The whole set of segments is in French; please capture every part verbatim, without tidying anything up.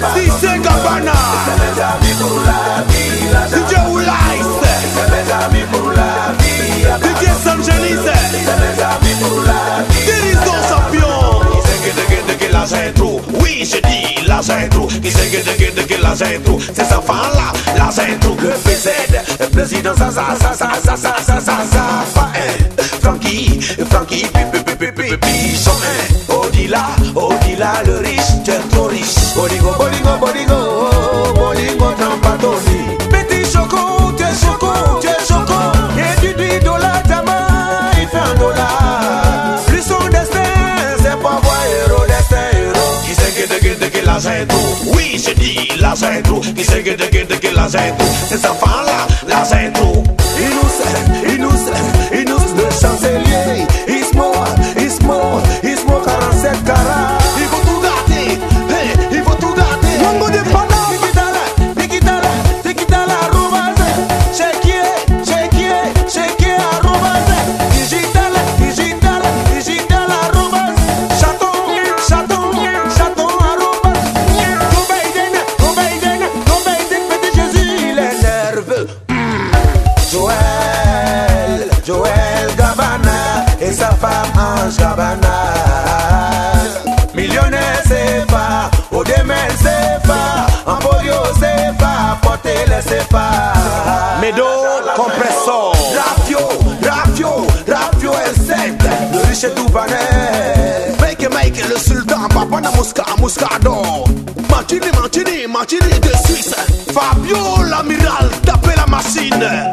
Si c'est Gabana, c'est mes amis pour la vie, l'argent. D J Oulaïs, C'est mes amis pour la vie, D J Sanjanis, c'est mes amis pour la vie. Guérison champion. Qui c'est que de que de que l'argent est trop? Oui, je dis l'argent est trop. Qui c'est que de que de que l'argent est trop? Ces enfants-là, l'argent est trop. Le P Z, le président, ça, ça, ça, ça, ça, ça, ça, ça, ça, pas un. Francky, Francky, pi, pi, pi, pi, pi, pi, sont un. Odila, Odila, le riche, tu es trop riche. Boligo, Boligo, Boligo, Boligo, Trampatoni. Petit choco, tu es choco, tu es choco. Et tu dis dollar, ta main, il fait un dollar. Plus son destin, c'est pas voir héros, destin héros. Qui c'est que de que de que l'argent est trop? Oui, je dis l'argent est trop. Qui c'est que de que de que l'argent est trop? Ces enfants-là, l'argent est trop. Il nous sait, il nous sait, il nous sait le chancelier. Ismo, Ismo, Ismo quarante-sept carats. Il faut tout garder, hey, il faut tout garder. Mongo de Panama. Tikitala, tikitala, tikitala, roubase. Chequier, chequier, chequier, roubase. Digital, digital, digital, roubase. Chaton, chaton, chaton, roubase. Gobeiden, Gobeiden, Gobeiden, petit Jésus, il est nerveux. Joël, Joël Gabana et sa femme Ange Gabana. Millionnaire c'est pas, au demain c'est pas, en polio c'est pas, porter les c'est pas. Médo, compressor. Rafio, Rafio, Rafio L sept, le riche et tout panet. Make make le sultan, papa na Mosca, Moscador. Martini, Martini, Martini de Suisse. Fabio l'amiral, tapez la machine.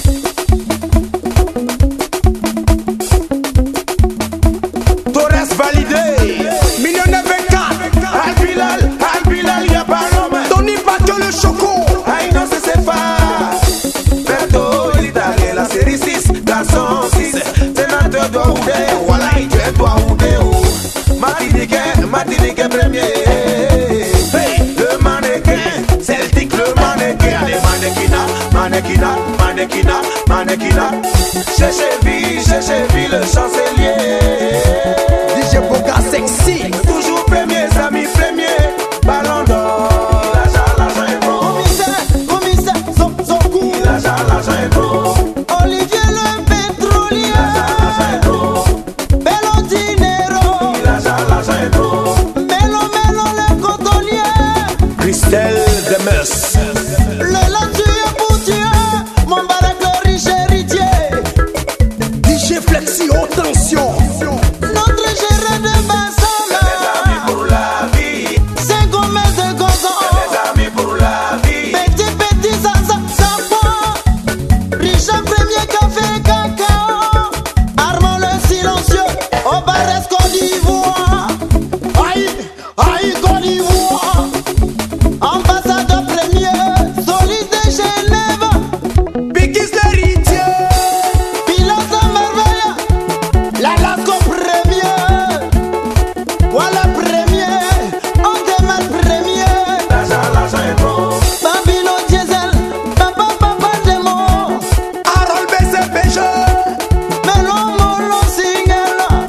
Torres validé. Millionnaire vingt-quatre. Al Bilal, Al Bilal, y'a pas l'homme. Tony Pato le choco. Aïe non c'est c'est pas. Berto, l'Italie, la série six, garçon six. Sénateur doit ouder, voilà il doit doit ouder. Martinique, Martinique premier. Hey, le mannequin, Celtic le mannequin. Allez mannequina, mannequina, mannequina, mannequina. Cherchez vie, cherchez vie le chancelier. D J Boga sexy. Toujours premier, amis premier, ballon d'or. L'argent, l'argent est bon. Commissaire, commissaire, son, son coup. L'argent, l'argent est bon. Olivier le pétrolier. L'argent, l'argent est bon. Bello dinero. L'argent, l'argent est bon. Melo, melo le cotonnier. Christelle Demers. Le là tu es pour Dieu. Mon baraque le riche héritier. D J Flexi, haute tension. Notre gérant de Bassama. Mes amis pour la vie. C'est Gomez de Gonzon. Mes amis pour la vie. Petit, petit, ça, ça, ça prend. Richard premier café cacao. Armand le silencieux. Au Barès Côte d'Ivoire. Aïe, aïe Côte d'Ivoire. Ambassadeur premier. Solide de Genève. Bigis l'héritier. Pilote de merveille. La Lasco premier. Voilà premier. On démarre premier. L'argent, l'argent est bon. Babylon diesel. Papa, papa, démon. Harold B C P G. Melon, molon, single.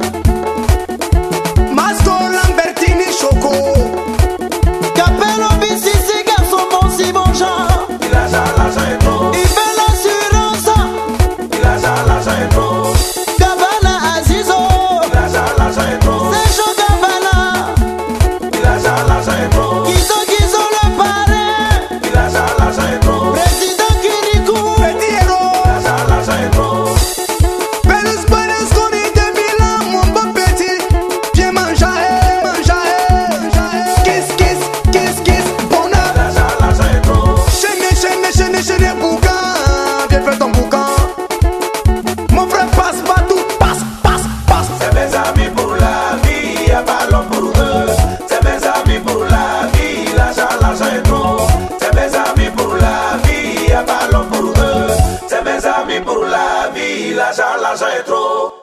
Masco Lambertini Choco. Capello, Bissisi, garçon, bon, si bon genre. L'argent, l'argent est bon. Il fait l'assurance. L'argent, l'argent est bon. Gabana, Azizo. L'argent, l'argent est bon. C'est chaud, Gabana. L'argent, l'argent est bon. Kizo, Kizo, le parrain. L'argent, l'argent est bon. Président Kirikou. Petit héros. L'argent, l'argent est bon. Pelus Pelus Connie de Milan, mon bon petit. Viens manger, manger. Kiss, kiss, kiss, kiss. Bonheur. L'argent, l'argent est bon. Chaîne, chaîne, chaîne, chaîne, boucan. Viens faire ton boucan. Mon frère passe partout. Passe, passe, passe. C'est mes amis pour la vie, y'a ballon pour eux. C'est mes amis pour la vie, l'argent, l'argent est bon. C'est mes amis pour la vie, y'a ballon pour eux. C'est mes amis pour la vie, l'argent, l'argent est trop.